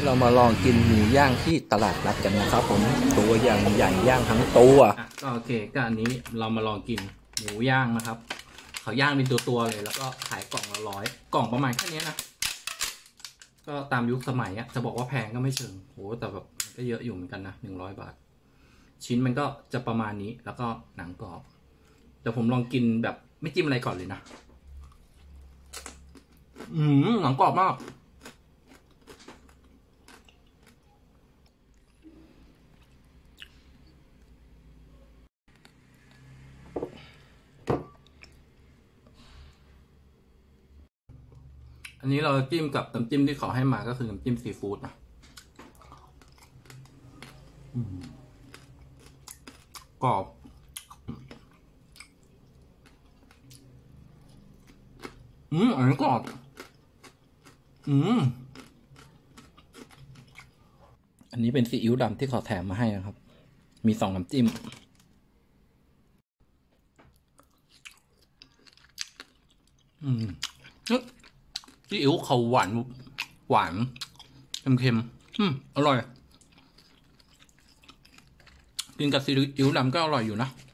เรามาลองกินหมูย่างที่ตลาดนัดกันนะครับผมตัวอย่างใหญ่ย่างทั้งตัวก็โอเคก็อันนี้เรามาลองกินหมูย่างนะครับเขาย่างเป็นตัวเลยแล้วก็ขายกล่องละ100กล่องประมาณแค่นี้นะก็ตามยุคสมัยอ่ะจะบอกว่าแพงก็ไม่เชิงโหแต่แบบก็เยอะอยู่เหมือนกันนะ100 บาทชิ้นมันก็จะประมาณนี้แล้วก็หนังกรอบแต่ผมลองกินแบบไม่จิ้มอะไรก่อนเลยนะหนังกรอบมากอันนี้เราจิ้มกับน้ำจิ้มที่เขาให้มาก็คือน้ำจิ้มซีฟู้ดนะกรอบอันนี้กรอบอันนี้เป็นซีอิ๊วดำที่เขาแถมมาให้นะครับมี2น้ำจิ้มซีอิ๊วเขาหวานเค็มอร่อยกินกับซีอิ๊วดำก็อร่อยอยู่นะ